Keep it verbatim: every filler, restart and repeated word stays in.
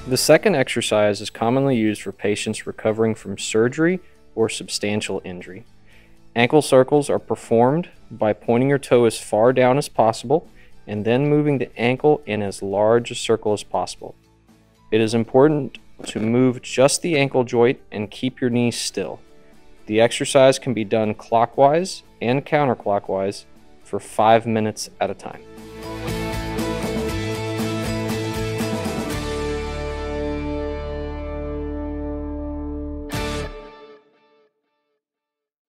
The second exercise is commonly used for patients recovering from surgery or substantial injury. Ankle circles are performed by pointing your toe as far down as possible and then moving the ankle in as large a circle as possible. It is important to move just the ankle joint and keep your knees still. The exercise can be done clockwise and counterclockwise for five minutes at a time.